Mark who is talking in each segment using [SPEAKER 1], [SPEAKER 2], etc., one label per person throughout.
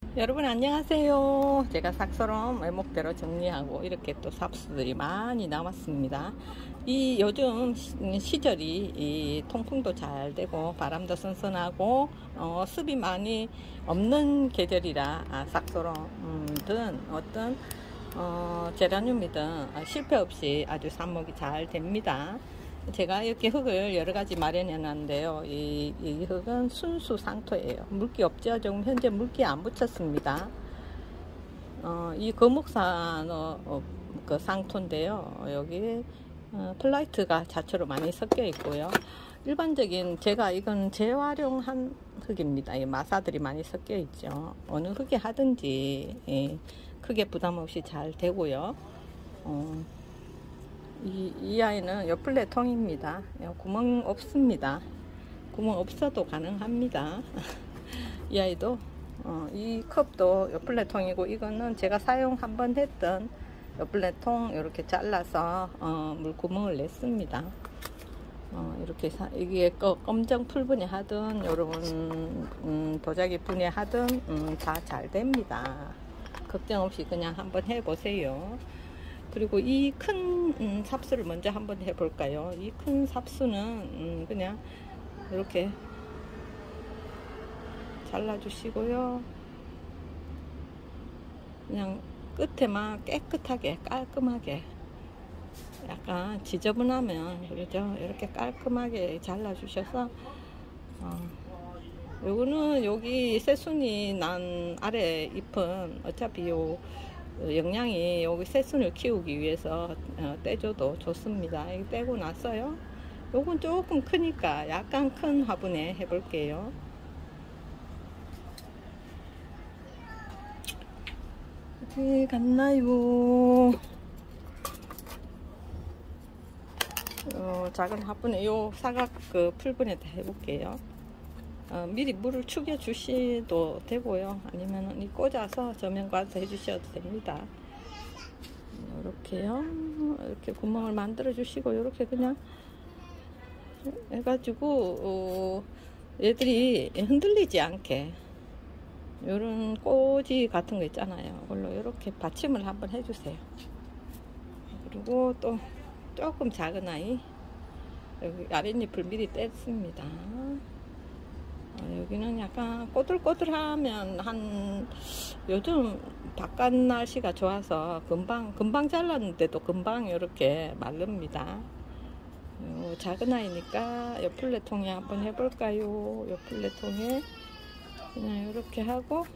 [SPEAKER 1] 여러분 안녕하세요. 제가 삭서럼 외목대로 정리하고 이렇게 또 삽수들이 많이 남았습니다. 이 요즘 시절이 이 통풍도 잘 되고 바람도 선선하고 습이 많이 없는 계절이라 삭서럼든 어떤 제라늄이든 실패 없이 아주 삽목이 잘 됩니다. 제가 이렇게 흙을 여러가지 마련해 놨는데요. 이 흙은 순수 상토예요. 물기 없죠. 지금 현재 물기 안 붙였습니다. 이 거목산 그 상토인데요. 여기 플라이트가 자초로 많이 섞여 있고요. 일반적인 제가 이건 재활용한 흙입니다. 이 마사들이 많이 섞여 있죠. 어느 흙에 하든지 크게 부담 없이 잘 되고요. 이 아이는 요플레 통입니다. 구멍 없습니다. 구멍 없어도 가능합니다. 이 아이도 이 컵도 요플레 통이고, 이거는 제가 사용 한번 했던 요플레 통 이렇게 잘라서 물 구멍을 냈습니다. 이렇게 이게 검정 풀분해 하든 여러분 도자기 분해 하든 다 잘 됩니다. 걱정 없이 그냥 한번 해보세요. 그리고 이 큰 삽수를 먼저 한번 해볼까요? 이 큰 삽수는 그냥 이렇게 잘라주시고요. 그냥 끝에만 깨끗하게 깔끔하게, 약간 지저분하면 그죠? 이렇게 깔끔하게 잘라주셔서 요거는 여기 새순이 난 아래 잎은 어차피 요 영양이 여기 새순을 키우기 위해서 떼줘도 좋습니다. 이거 떼고 났어요. 요건 조금 크니까 약간 큰 화분에 해볼게요. 어디 갔나요? 작은 화분에 요 사각 그 풀분에다 해볼게요. 미리 물을 축여 주셔도 되고요. 아니면 이 꽂아서 저면 가서 해주셔도 됩니다. 이렇게요. 이렇게 구멍을 만들어 주시고, 이렇게 그냥 해가지고 얘들이 흔들리지 않게 이런 꼬지 같은 거 있잖아요. 그걸로 이렇게 받침을 한번 해주세요. 그리고 또 조금 작은 아이, 여기 아랫잎을 미리 뗐습니다. 여기는 약간 꼬들꼬들하면 요즘 바깥 날씨가 좋아서 금방 잘랐는데도 금방 이렇게 마릅니다. 작은 아이니까 요 플레통에 한번 해볼까요? 요 플레통에 그냥 이렇게 하고,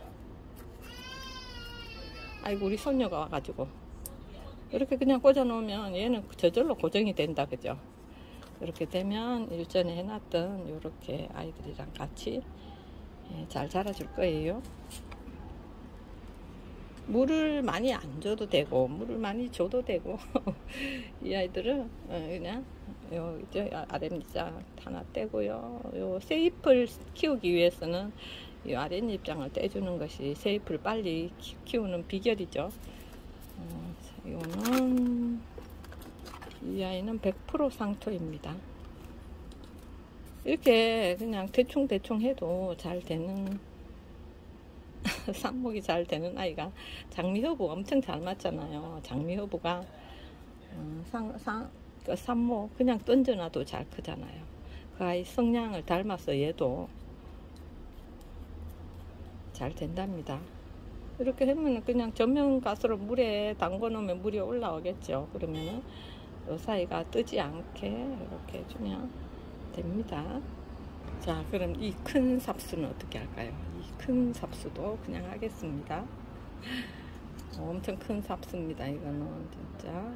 [SPEAKER 1] 아이고 우리 손녀가 와가지고 이렇게 그냥 꽂아 놓으면 얘는 저절로 고정이 된다, 그죠? 이렇게 되면 일전에 해놨던 이렇게 아이들이랑 같이 잘 자라줄 거예요. 물을 많이 안 줘도 되고 물을 많이 줘도 되고 이 아이들은 그냥 요 아랫잎장 하나 떼고요. 요 새잎을 키우기 위해서는 이 아랫잎장을 떼주는 것이 새잎을 빨리 키우는 비결이죠. 이거는 이 아이는 100% 상토입니다. 이렇게 그냥 대충 해도 잘 되는 삽목이 잘 되는 아이가 장미허브 엄청 잘 맞잖아요. 장미허브가 그 삽목 그냥 던져놔도 잘 크잖아요. 그 아이 성향을 닮아서 얘도 잘 된답니다. 이렇게 하면 그냥 전면 가스로 물에 담궈 놓으면 물이 올라오겠죠. 그러면은 요 사이가 뜨지 않게 이렇게 해주면 됩니다. 자, 그럼 이 큰 삽수는 어떻게 할까요? 이 큰 삽수도 그냥 하겠습니다. 엄청 큰 삽수입니다. 이거는 진짜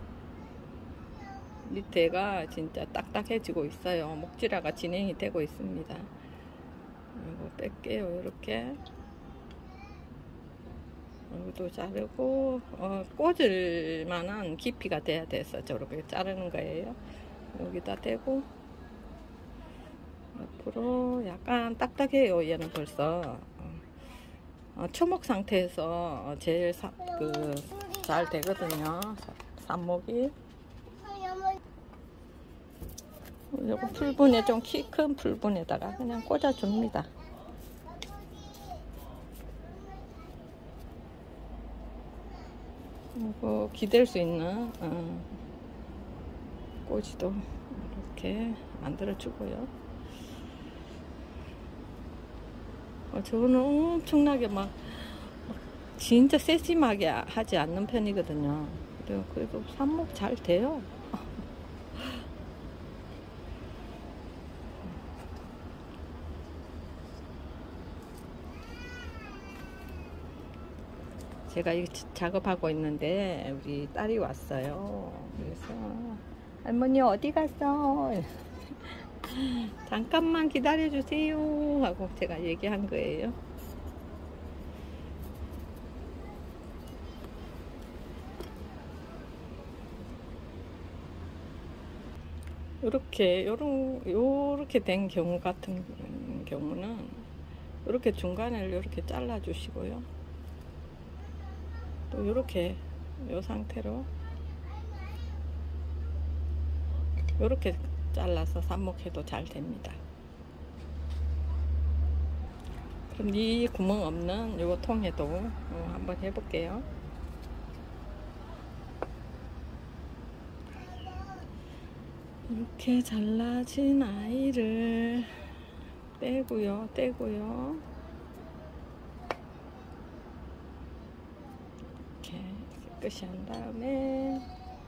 [SPEAKER 1] 밑에가 진짜 딱딱해지고 있어요. 목질화가 진행이 되고 있습니다. 이거 뺄게요. 이렇게 여기도 자르고 꽂을 만한 깊이가 돼야 돼서 저렇게 자르는 거예요. 여기다 대고 앞으로 약간 딱딱해요. 얘는 벌써 초목 상태에서 제일 잘 되거든요. 삽목이. 요거 풀분에 좀 키 큰 풀분에다가 그냥 꽂아줍니다. 그리고 기댈 수 있는 꼬지도 이렇게 만들어 주고요. 저는 엄청나게 막 진짜 세심하게 하지 않는 편이거든요. 그래도 삽목 잘 돼요. 제가 이 작업하고 있는데 우리 딸이 왔어요. 그래서 할머니 어디 갔어? 잠깐만 기다려 주세요 하고 제가 얘기한 거예요. 요렇게 된 경우 같은 경우는 이렇게 중간을 이렇게 잘라 주시고요. 또 요렇게 요 상태로 요렇게 잘라서 삽목해도 잘 됩니다. 그럼 이 구멍 없는 요 통에도 한번 해볼게요. 이렇게 잘라진 아이를 떼고요. 이렇게 깨끗이 한 다음에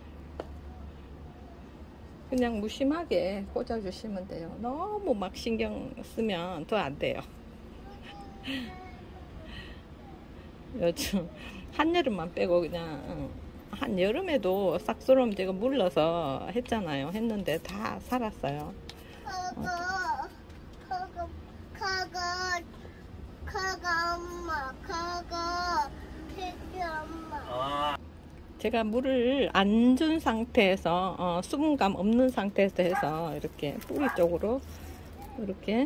[SPEAKER 1] 그냥 무심하게 꽂아주시면 돼요. 너무 막 신경 쓰면 더 안 돼요. 요즘 한여름만 빼고 그냥 한여름에도 싹소름 제가 물러서 했는데 다 살았어요. 제가 물을 안 준 상태에서 수분감 없는 상태에서 해서 이렇게 뿌리 쪽으로 이렇게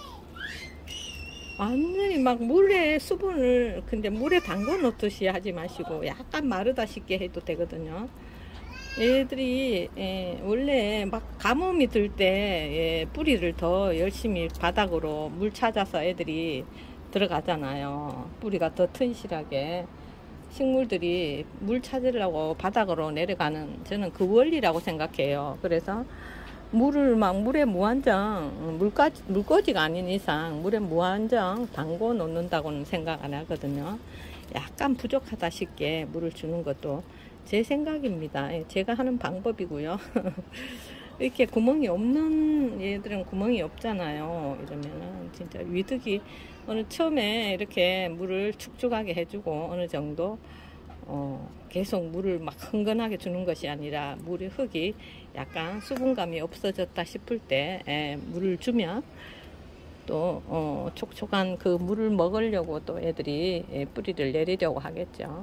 [SPEAKER 1] 완전히 막 물에 수분을 근데 물에 담궈 놓듯이 하지 마시고 약간 마르다 싶게 해도 되거든요. 얘들이 원래 막 가뭄이 들 때 뿌리를 더 열심히 바닥으로 물 찾아서 애들이 들어가잖아요. 뿌리가 더 튼실하게 식물들이 물 찾으려고 바닥으로 내려가는 저는 그 원리라고 생각해요. 그래서 물에 무한정 물꽂이가 아닌 이상 물에 무한정 담궈 놓는다고는 생각 안 하거든요. 약간 부족하다 싶게 물을 주는 것도 제 생각입니다. 제가 하는 방법이고요. 이렇게 구멍이 없는 얘들은 구멍이 없잖아요. 이러면은 진짜 위득이 처음에 이렇게 물을 축축하게 해주고 어느 정도 계속 물을 막 흥건하게 주는 것이 아니라 물의 흙이 약간 수분감이 없어졌다 싶을 때 물을 주면 또 촉촉한 그 물을 먹으려고 또 애들이 뿌리를 내리려고 하겠죠.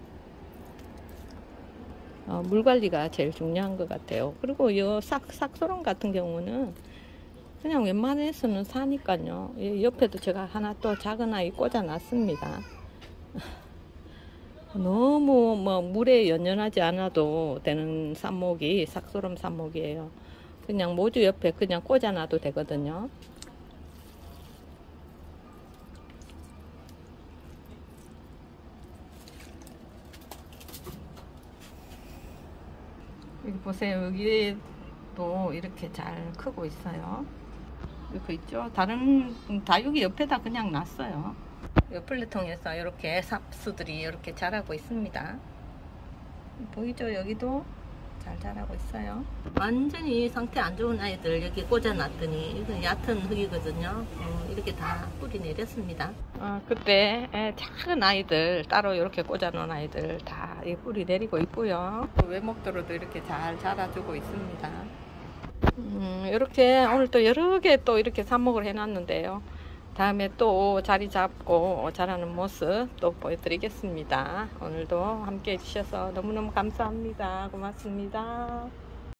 [SPEAKER 1] 물 관리가 제일 중요한 것 같아요. 그리고 이 싹소름 같은 경우는 그냥 웬만해서는 사니까요. 옆에도 제가 하나 또 작은 아이 꽂아 놨습니다. 너무 물에 연연하지 않아도 되는 삽목이 싹소름 삽목이에요. 그냥 모주 옆에 그냥 꽂아 놔도 되거든요. 여기 보세요. 여기도 이렇게 잘 크고 있어요. 이렇게 있죠. 다른 다육이 옆에다 그냥 놨어요. 플레통에서 이렇게 삽수들이 이렇게 자라고 있습니다. 보이죠? 여기도 잘 자라고 있어요. 완전히 상태 안 좋은 아이들 여기 꽂아 놨더니 이건 얕은 흙이거든요. 이렇게 다 뿌리 내렸습니다. 그때 작은 아이들 따로 이렇게 꽂아 놓은 아이들 다 뿌리 내리고 있고요. 외목도로도 이렇게 잘 자라주고 있습니다. 이렇게 오늘 또 여러 개 또 이렇게 삽목을 해 놨는데요. 다음에 또 자리 잡고 자라는 모습 또 보여드리겠습니다. 오늘도 함께 해주셔서 너무너무 감사합니다. 고맙습니다.